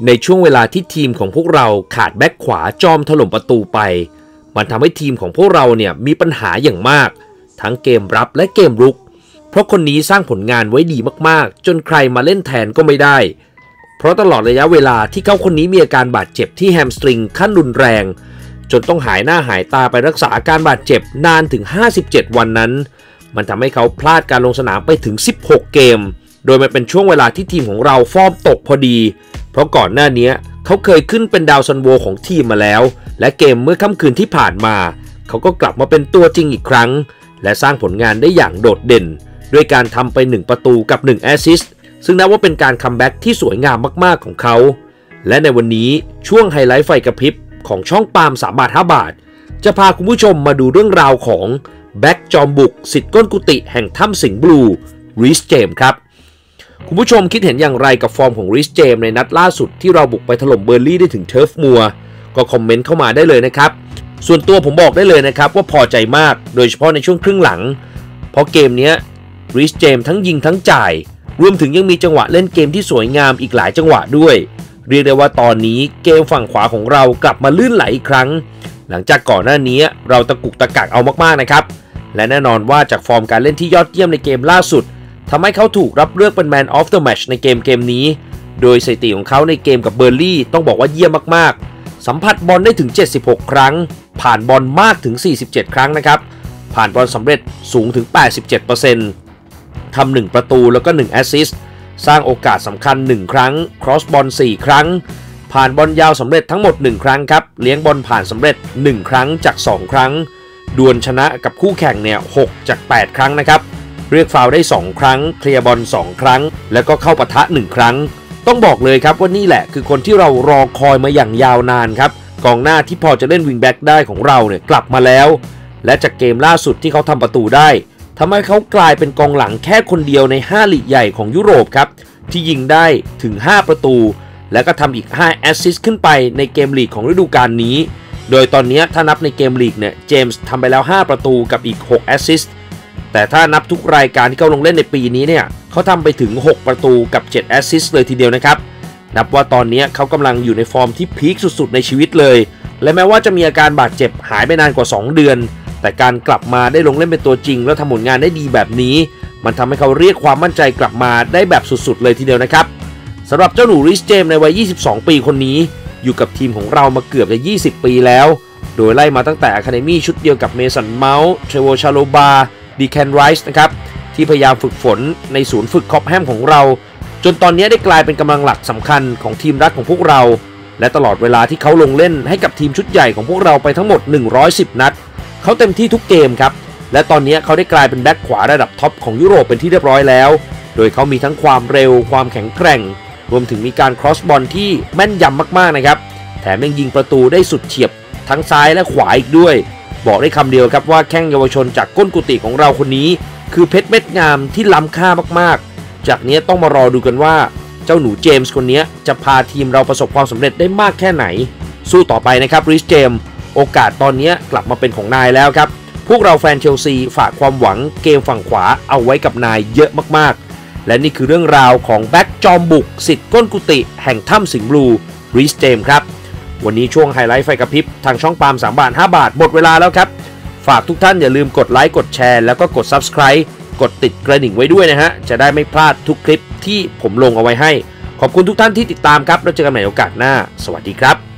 ในช่วงเวลาที่ทีมของพวกเราขาดแบ็คขวาจอมถล่มประตูไปมันทำให้ทีมของพวกเราเนี่ยมีปัญหาอย่างมากทั้งเกมรับและเกมรุกเพราะคนนี้สร้างผลงานไว้ดีมากๆจนใครมาเล่นแทนก็ไม่ได้เพราะตลอดระยะเวลาที่เขาคนนี้มีอาการบาดเจ็บที่แฮมสตริงขั้นรุนแรงจนต้องหายหน้าหายตาไปรักษาอาการบาดเจ็บนานถึง57วันนั้นมันทำให้เขาพลาดการลงสนามไปถึง16เกมโดยมันเป็นช่วงเวลาที่ทีมของเราฟอร์มตกพอดีเพราะก่อนหน้านี้เขาเคยขึ้นเป็นดาวซันโวของทีมมาแล้วและเกมเมื่อค่ำคืนที่ผ่านมาเขาก็กลับมาเป็นตัวจริงอีกครั้งและสร้างผลงานได้อย่างโดดเด่นด้วยการทำไป1ประตูกับ1แอสซิสต์ซึ่งนับว่าเป็นการคัมแบ็กที่สวยงามมากๆของเขาและในวันนี้ช่วงไฮไลท์ไฟกระพริบของช่องปาล์ม3 บาท 5 บาทจะพาคุณผู้ชมมาดูเรื่องราวของแบ็กจอมบุกสิทธิ์ก้นกุฏิแห่งถ้ำสิงห์บลูริชเจมส์ครับคุณผู้ชมคิดเห็นอย่างไรกับฟอร์มของริชเจมส์ในนัดล่าสุดที่เราบุกไปถล่มเบอร์ลี่ได้ถึงเทิร์ฟมัวก็คอมเมนต์เข้ามาได้เลยนะครับส่วนตัวผมบอกได้เลยนะครับว่าพอใจมากโดยเฉพาะในช่วงครึ่งหลังเพราะเกมนี้ริชเจมส์ทั้งยิงทั้งจ่ายรวมถึงยังมีจังหวะเล่นเกมที่สวยงามอีกหลายจังหวะด้วยเรียกได้ว่าตอนนี้เกมฝั่งขวาของเรากลับมาลื่นไหลอีกครั้งหลังจากก่อนหน้านี้เราตะกุกตะกักเอามากๆนะครับและแน่นอนว่าจากฟอร์มการเล่นที่ยอดเยี่ยมในเกมล่าสุดทำให้เขาถูกรับเลือกเป็น Man of the Match ในเกมนี้โดยสถิติของเขาในเกมกับเบอร์ลี่ต้องบอกว่าเยี่ยมมากๆสัมผัสบอลได้ถึง76ครั้งผ่านบอลมากถึง47ครั้งนะครับผ่านบอลสำเร็จสูงถึง 87%ทำ1ประตูแล้วก็1แอสซิสต์สร้างโอกาสสำคัญ1ครั้งครอสบอล4ครั้งผ่านบอลยาวสำเร็จทั้งหมด1ครั้งครับเลี้ยงบอลผ่านสำเร็จ1ครั้งจาก2ครั้งดวลชนะกับคู่แข่งเนี่ย6จาก8ครั้งนะครับเรียกฟาวล์ได้2ครั้งเคลียร์บอล2ครั้งแล้วก็เข้าปะทะ1ครั้งต้องบอกเลยครับว่านี่แหละคือคนที่เรารอคอยมาอย่างยาวนานครับกองหน้าที่พอจะเล่นวิงแบ็กได้ของเราเนี่ยกลับมาแล้วและจากเกมล่าสุดที่เขาทำประตูได้ทำให้เขากลายเป็นกองหลังแค่คนเดียวใน5ลีกใหญ่ของยุโรปครับที่ยิงได้ถึง5ประตูและก็ทำอีก5แอสซิสต์ขึ้นไปในเกมลีกของฤดูกาลนี้โดยตอนนี้ถ้านับในเกมลีกเนี่ยเจมส์ทำไปแล้ว5ประตูกับอีก6แอสซิสต์แต่ถ้านับทุกรายการที่เขาลงเล่นในปีนี้เนี่ยเขาทำไปถึง6ประตูกับ7แอสซิสต์เลยทีเดียวนะครับนับว่าตอนนี้เขากำลังอยู่ในฟอร์มที่พีคสุดๆในชีวิตเลยและแม้ว่าจะมีอาการบาดเจ็บหายไปนานกว่า2เดือนแต่การกลับมาได้ลงเล่นเป็นตัวจริงแล้วทำผลงานได้ดีแบบนี้มันทำให้เขาเรียกความมั่นใจกลับมาได้แบบสุดๆเลยทีเดียวนะครับสำหรับเจ้าหนูริชเจมส์ในวัย22ปีคนนี้อยู่กับทีมของเรามาเกือบจะ20ปีแล้วโดยไล่มาตั้งแต่อะคาเดมี่ชุดเดียวกับเมสันเมาส์เทรโวชาโลบาดีแคนไรส์นะครับที่พยายามฝึกฝนในศูนย์ฝึกคอปแฮมของเราจนตอนนี้ได้กลายเป็นกำลังหลักสำคัญของทีมรักของพวกเราและตลอดเวลาที่เขาลงเล่นให้กับทีมชุดใหญ่ของพวกเราไปทั้งหมด110นัดเขาเต็มที่ทุกเกมครับและตอนนี้เขาได้กลายเป็นแบ็คขวาระดับท็อปของยุโรปเป็นที่เรียบร้อยแล้วโดยเขามีทั้งความเร็วความแข็งแกร่งรวมถึงมีการครอสบอลที่แม่นยำมากๆนะครับแถมยังยิงประตูได้สุดเฉียบทั้งซ้ายและขวาอีกด้วยบอกได้คำเดียวครับว่าแข้งเยาวชนจากก้นกุฏิของเราคนนี้คือเพชรเม็ดงามที่ล้ำค่ามากๆจากนี้ต้องมารอดูกันว่าเจ้าหนูเจมส์คนนี้จะพาทีมเราประสบความสำเร็จได้มากแค่ไหนสู้ต่อไปนะครับริชเจมส์โอกาสตอนนี้กลับมาเป็นของนายแล้วครับพวกเราแฟนเชลซีฝากความหวังเกมฝั่งขวาเอาไว้กับนายเยอะมากๆและนี่คือเรื่องราวของแบ็กจอมบุกสิทธิ์ก้นกุฏิแห่งถ้ำสิงห์บลูริชเจมส์ครับวันนี้ช่วงไฮไลท์ไฟกระพริบทางช่องปาล์ม3 บาท 5 บาทหมดเวลาแล้วครับฝากทุกท่านอย่าลืมกดไลค์กดแชร์แล้วก็กด Subscribe กดติดกระดิ่งไว้ด้วยนะฮะจะได้ไม่พลาดทุกคลิปที่ผมลงเอาไว้ให้ขอบคุณทุกท่านที่ติดตามครับแล้วเจอกันใหม่โอกาสหน้าสวัสดีครับ